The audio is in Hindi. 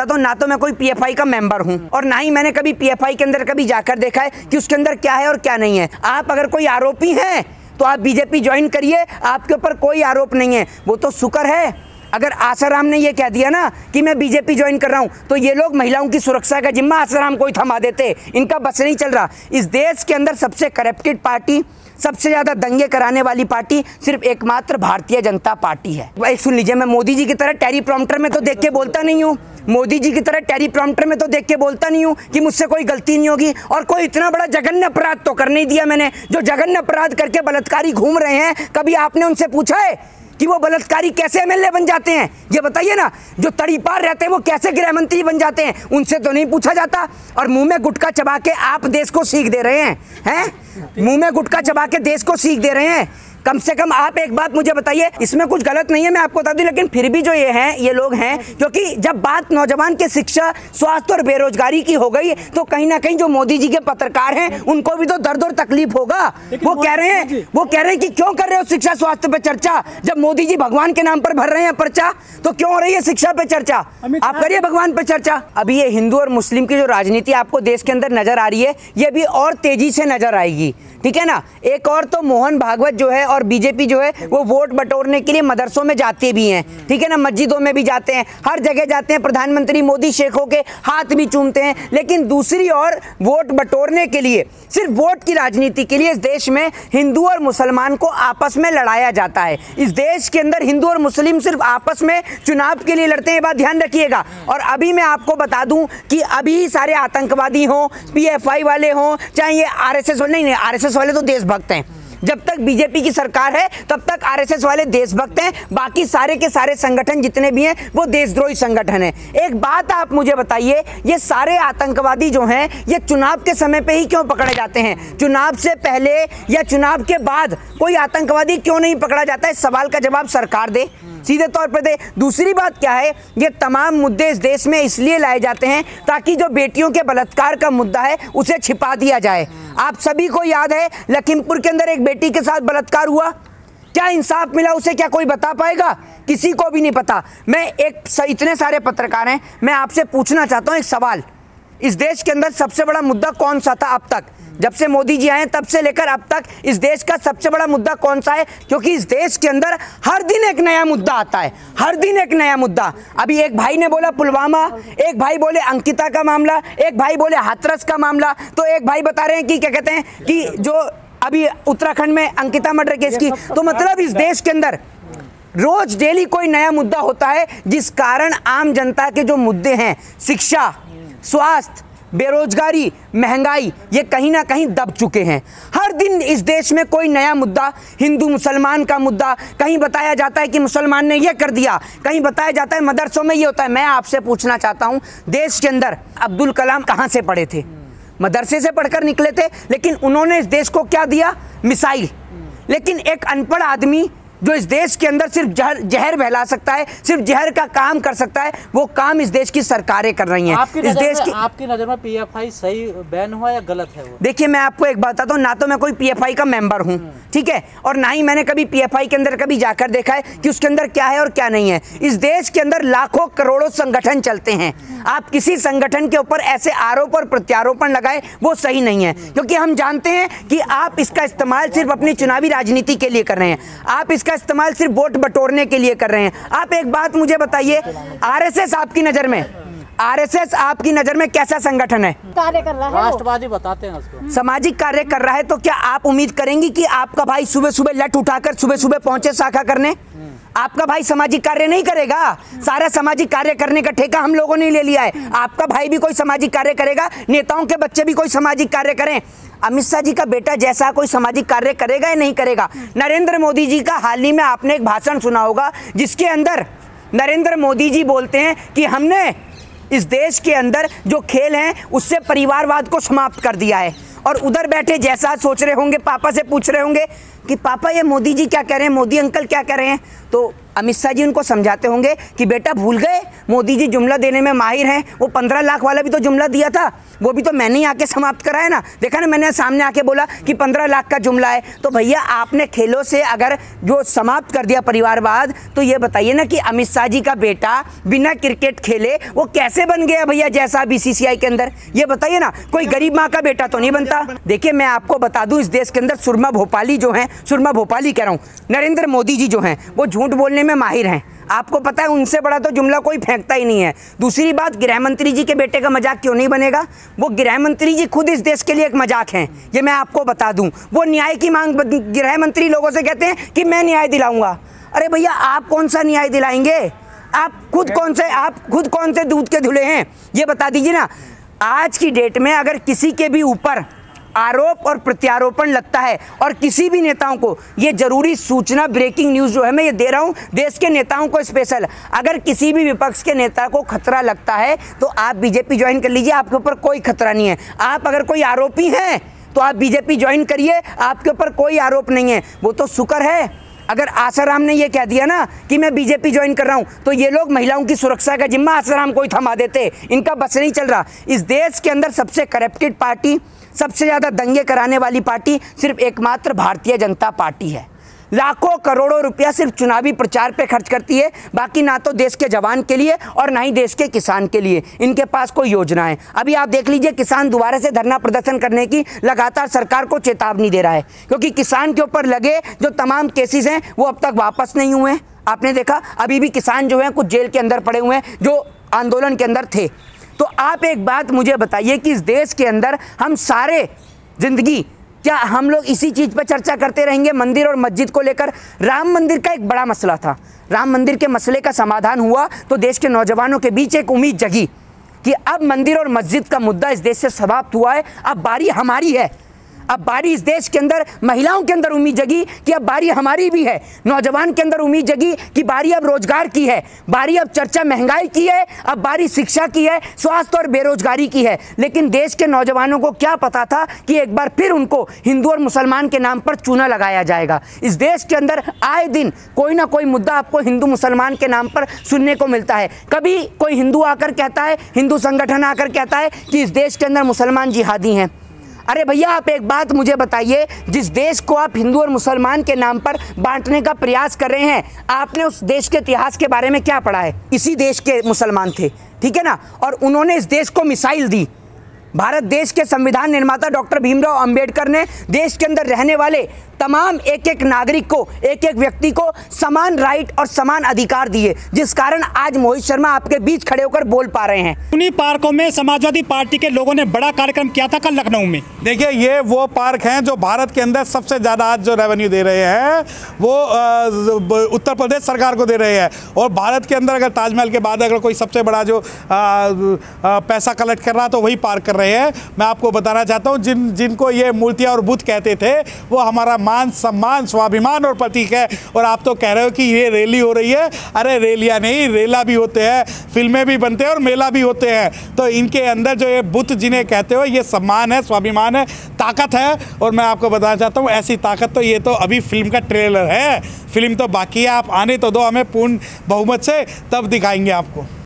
बताता हूँ, ना तो मैं कोई पीएफआई का मेंबर हूँ और ना ही मैंने कभी पीएफआई के अंदर कभी जाकर देखा है कि उसके अंदर क्या है और क्या नहीं है। आप अगर कोई आरोपी हैं तो आप बीजेपी ज्वाइन करिए, आपके ऊपर कोई आरोप नहीं है। वो तो शुक्र है अगर आसाराम ने ये कह दिया ना कि मैं बीजेपी ज्वाइन कर रहा हूँ, तो ये लोग महिलाओं की सुरक्षा का जिम्मा आसाराम को ही थमा देते। इनका बस नहीं चल रहा। इस देश के अंदर सबसे करप्टेड पार्टी, सबसे ज्यादा दंगे कराने वाली पार्टी सिर्फ एकमात्र भारतीय जनता पार्टी है। भाई सुन लीजिए, मैं मोदी जी की तरह टेरी प्रॉम्प्टर में तो देख के बोलता नहीं हूँ, मोदी जी की तरह टेरी प्रॉम्प्टर में तो देख के बोलता नहीं हूँ कि मुझसे कोई गलती नहीं होगी। और कोई इतना बड़ा जघन्य अपराध तो कर नहीं दिया मैंने। जो जघन्य अपराध करके बलात्कारी घूम रहे हैं, कभी आपने उनसे पूछा है कि वो बलात्कारी कैसे एमएलए बन जाते हैं? ये बताइए ना। जो तड़ीपार रहते हैं वो कैसे गृह मंत्री बन जाते हैं? उनसे तो नहीं पूछा जाता। और मुंह में गुटखा चबा के आप देश को सीख दे रहे हैं? मुंह में गुटखा चबा के देश को सीख दे रहे हैं। कम से कम आप एक बात मुझे बताइए, इसमें कुछ गलत नहीं है, मैं आपको बता दूं, लेकिन फिर भी जो ये लोग हैं, क्योंकि जब बात नौजवान के शिक्षा, स्वास्थ्य और बेरोजगारी की हो गई तो कहीं ना कहीं जो मोदी जी के पत्रकार हैं उनको भी तो दर्द और तकलीफ होगा। वो कह रहे हैं कि क्यों कर रहे हो शिक्षा स्वास्थ्य पे चर्चा, जब मोदी जी भगवान के नाम पर भर रहे हैं पर्चा, तो क्यों हो रही है शिक्षा पे चर्चा? आप करिए भगवान पे चर्चा। अभी ये हिंदू और मुस्लिम की जो राजनीति आपको देश के अंदर नजर आ रही है, ये भी और तेजी से नजर आएगी, ठीक है ना। एक और तो मोहन भागवत जो है और बीजेपी जो है वो वोट बटोरने के लिए मदरसों में जाते भी हैं, ठीक है ना, मस्जिदों में भी जाते हैं, हर जगह जाते हैं। प्रधानमंत्री मोदी शेखों के हाथ भी चूमते हैं। लेकिन दूसरी ओर वोट बटोरने के लिए, सिर्फ वोट की राजनीति के लिए इस देश में हिंदू और मुसलमान को आपस में लड़ाया जाता है। इस देश के अंदर हिंदू और मुस्लिम सिर्फ आपस में चुनाव के लिए लड़ते हैं, बात ध्यान रखिएगा। और अभी मैं आपको बता दूं कि अभी सारे आतंकवादी हों, पीएफआई वाले हों, चाहे ये आरएसएस वाले, नहीं आरएसएस वाले तो देशभक्त हैं। जब तक बीजेपी की सरकार है तब तक आरएसएस वाले देशभक्त हैं, बाकी सारे के सारे संगठन जितने भी हैं वो देशद्रोही संगठन हैं। एक बात आप मुझे बताइए, ये सारे आतंकवादी जो हैं ये चुनाव के समय पे ही क्यों पकड़े जाते हैं? चुनाव से पहले या चुनाव के बाद कोई आतंकवादी क्यों नहीं पकड़ा जाता है? सवाल का जवाब सरकार दे, सीधे तौर पर दे। दूसरी बात क्या है, ये तमाम मुद्दे इस देश में इसलिए लाए जाते हैं ताकि जो बेटियों के बलात्कार का मुद्दा है उसे छिपा दिया जाए। आप सभी को याद है लखीमपुर के अंदर एक बेटी के साथ बलात्कार हुआ, क्या इंसाफ मिला उसे? क्या कोई बता पाएगा? किसी को भी नहीं पता। मैं इतने सारे पत्रकार हैं, मैं आपसे पूछना चाहता हूं एक सवाल, इस देश के अंदर सबसे बड़ा मुद्दा कौन सा था अब तक? जब से मोदी जी आए तब से लेकर अब तक इस देश का सबसे बड़ा मुद्दा कौन सा है? क्योंकि इस देश के अंदर हर दिन एक नया मुद्दा आता है, हर दिन एक नया मुद्दा। अभी एक भाई ने बोला पुलवामा, एक भाई बोले अंकिता का मामला, एक भाई बोले हाथरस का मामला, तो एक भाई बता रहे हैं कि क्या कहते हैं कि जो अभी उत्तराखंड में अंकिता मर्डर केस की। तो मतलब इस देश के अंदर रोज डेली कोई नया मुद्दा होता है, जिस कारण आम जनता के जो मुद्दे हैं, शिक्षा, स्वास्थ्य, बेरोजगारी, महंगाई, ये कहीं ना कहीं दब चुके हैं। हर दिन इस देश में कोई नया मुद्दा, हिंदू मुसलमान का मुद्दा, कहीं बताया जाता है कि मुसलमान ने ये कर दिया, कहीं बताया जाता है मदरसों में ये होता है। मैं आपसे पूछना चाहता हूँ, देश के अंदर अब्दुल कलाम कहाँ से पढ़े थे? मदरसे से पढ़कर निकले थे, लेकिन उन्होंने इस देश को क्या दिया? मिसाइल। लेकिन एक अनपढ़ आदमी जो इस देश के अंदर सिर्फ जहर फैला सकता है, सिर्फ जहर का काम कर सकता है, वो काम इस देश की सरकारें कर रही हैं। आपकी नज़र में पीएफआई सही बैन हुआ या गलत है वो? देखिए मैं आपको एक बात बताता हूँ, ना तो मैं कोई पीएफआई का मेंबर हूँ, ठीक है, और ना ही मैंने कभी पीएफआई के अंदर कभी जाकर देखा है कि उसके अंदर क्या है और क्या नहीं है। इस देश के अंदर लाखों करोड़ों संगठन चलते हैं। आप किसी संगठन के ऊपर ऐसे आरोप और प्रत्यारोपण लगाए, वो सही नहीं है, क्योंकि हम जानते हैं कि आप इसका इस्तेमाल सिर्फ अपनी चुनावी राजनीति के लिए कर रहे हैं, आप इसका इस्तेमाल सिर्फ वोट बटोरने के लिए कर रहे हैं। आप एक बात मुझे बताइए, आरएसएस आपकी नजर में, आरएसएस आपकी नजर में कैसा संगठन है? कार्य कर रहा है, राष्ट्रवादी बताते हैं उसको, सामाजिक कार्य कर रहा है। तो क्या आप उम्मीद करेंगी कि आपका भाई सुबह सुबह लट उठाकर सुबह सुबह पहुंचे शाखा करने? आपका भाई सामाजिक कार्य नहीं करेगा। सारा सामाजिक कार्य करने का ठेका हम लोगों ने ले लिया है। आपका भाई भी कोई सामाजिक कार्य करेगा, नेताओं के बच्चे भी कोई सामाजिक कार्य करें। अमित शाह जी का बेटा जैसा कोई सामाजिक कार्य करेगा या नहीं करेगा? नरेंद्र मोदी जी का हाल ही में आपने एक भाषण सुना होगा, जिसके अंदर नरेंद्र मोदी जी बोलते हैं कि हमने इस देश के अंदर जो खेल हैं उससे परिवारवाद को समाप्त कर दिया है। और उधर बैठे जैसा सोच रहे होंगे, पापा से पूछ रहे होंगे कि पापा ये मोदी जी क्या कह रहे हैं, मोदी अंकल क्या कह रहे हैं, तो अमित शाह जी उनको समझाते होंगे कि बेटा भूल गए, मोदी जी जुमला देने में माहिर हैं। वो 15 लाख वाला भी तो जुमला दिया था, वो भी तो मैंने ही आके समाप्त कराया ना। देखा ना, मैंने सामने आके बोला कि 15 लाख का जुमला है। तो भैया आपने खेलों से अगर जो समाप्त कर दिया परिवारवाद, तो ये बताइए ना कि अमित शाह जी का बेटा बिना क्रिकेट खेले वो कैसे बन गया भैया जैसा बीसीसीआई के अंदर, ये बताइए ना। कोई गरीब माँ का बेटा तो नहीं बनता। देखिए मैं आपको बता दूं, इस देश के अंदर सुरमा भोपाली जो हैं, सुरमा भोपाली कह रहा हूँ, नरेंद्र मोदी जी जो हैं, वो झूठ बोलने में माहिर हैं। आपको पता है उनसे बड़ा तो जुमला कोई फेंकता ही नहीं है। दूसरी बात, गृह मंत्री जी के बेटे का मजाक क्यों नहीं बनेगा? वो गृह मंत्री जी खुद इस देश के लिए एक मजाक हैं, ये मैं आपको बता दूं। वो न्याय की मांग गृह मंत्री लोगों से कहते हैं कि मैं न्याय दिलाऊंगा। अरे भैया आप कौन सा न्याय दिलाएंगे? आप खुद कौन से दूध के धुले हैं, ये बता दीजिए ना। आज की डेट में अगर किसी के भी ऊपर आरोप और प्रत्यारोपण लगता है, और किसी भी नेताओं को, ये जरूरी सूचना, ब्रेकिंग न्यूज़ जो है मैं ये दे रहा हूँ देश के नेताओं को स्पेशल, अगर किसी भी विपक्ष के नेता को खतरा लगता है तो आप बीजेपी ज्वाइन कर लीजिए, आपके ऊपर कोई खतरा नहीं है। आप अगर कोई आरोपी हैं तो आप बीजेपी ज्वाइन करिए, आपके ऊपर कोई आरोप नहीं है। वो तो शुक्र है अगर आसाराम ने ये कह दिया ना कि मैं बीजेपी ज्वाइन कर रहा हूँ, तो ये लोग महिलाओं की सुरक्षा का जिम्मा आसाराम को ही थमा देते। इनका बस नहीं चल रहा। इस देश के अंदर सबसे करप्टेड पार्टी, सबसे ज़्यादा दंगे कराने वाली पार्टी सिर्फ एकमात्र भारतीय जनता पार्टी है। लाखों करोड़ों रुपया सिर्फ चुनावी प्रचार पे खर्च करती है, बाकी ना तो देश के जवान के लिए और ना ही देश के किसान के लिए इनके पास कोई योजना है। अभी आप देख लीजिए, किसान दोबारा से धरना प्रदर्शन करने की लगातार सरकार को चेतावनी दे रहा है, क्योंकि किसान के ऊपर लगे जो तमाम केसेस हैं वो अब तक वापस नहीं हुए हैं। आपने देखा अभी भी किसान जो हैं कुछ जेल के अंदर पड़े हुए हैं जो आंदोलन के अंदर थे। तो आप एक बात मुझे बताइए कि इस देश के अंदर हम सारे जिंदगी क्या हम लोग इसी चीज़ पर चर्चा करते रहेंगे, मंदिर और मस्जिद को लेकर? राम मंदिर का एक बड़ा मसला था, राम मंदिर के मसले का समाधान हुआ तो देश के नौजवानों के बीच एक उम्मीद जगी कि अब मंदिर और मस्जिद का मुद्दा इस देश से समाप्त हुआ है, अब बारी हमारी है। अब बारी इस देश के अंदर महिलाओं के अंदर उम्मीद जगी कि अब बारी हमारी भी है, नौजवान के अंदर उम्मीद जगी कि बारी अब रोजगार की है, बारी अब चर्चा महंगाई की है, अब बारी शिक्षा की है, स्वास्थ्य और बेरोजगारी की है। लेकिन देश के नौजवानों को क्या पता था कि एक बार फिर उनको हिंदू और मुसलमान के नाम पर चूना लगाया जाएगा। इस देश के अंदर आए दिन कोई ना कोई मुद्दा आपको हिंदू मुसलमान के नाम पर सुनने को मिलता है। कभी कोई हिंदू आकर कहता है, हिंदू संगठन आकर कहता है कि इस देश के अंदर मुसलमान जिहादी हैं। अरे भैया आप एक बात मुझे बताइए, जिस देश को आप हिंदू और मुसलमान के नाम पर बांटने का प्रयास कर रहे हैं, आपने उस देश के इतिहास के बारे में क्या पढ़ा है? इसी देश के मुसलमान थे, ठीक है ना, और उन्होंने इस देश को मिसाइल दी। भारत देश के संविधान निर्माता डॉक्टर भीमराव अंबेडकर ने देश के अंदर रहने वाले तमाम एक एक नागरिक को, एक एक व्यक्ति को समान राइट और समान अधिकार दिए, जिस कारण आज मोहित शर्मा आपके बीच खड़े होकर बोल पा रहे हैं। उन्हीं पार्कों में समाजवादी पार्टी के लोगों ने बड़ा कार्यक्रम किया था कल लखनऊ में। देखिए ये वो पार्क हैं जो भारत के अंदर सबसे ज़्यादा आज जो रेवेन्यू दे रहे हैं वो उत्तर प्रदेश सरकार को दे रहे हैं। और भारत के अंदर अगर ताजमहल के बाद अगर कोई सबसे बड़ा जो पैसा कलेक्ट कर रहा तो वही पार्क कर रहे हैं। मैं आपको बताना चाहता हूँ, जिनको ये मूर्तियाँ और बुत कहते थे वो हमारा मान सम्मान स्वाभिमान और प्रतीक है। और आप तो कह रहे हो कि ये रैली हो रही है, अरे रैलियाँ नहीं, रेला भी होते हैं, फिल्में भी बनते हैं और मेला भी होते हैं। तो इनके अंदर जो ये बुत जिन्हें कहते हो, ये सम्मान है, स्वाभिमान है, ताकत है। और मैं आपको बताना चाहता हूँ ऐसी ताकत तो ये तो अभी फिल्म का ट्रेलर है, फिल्म तो बाकी है। आप आने तो दो हमें पूर्ण बहुमत से, तब दिखाएंगे आपको।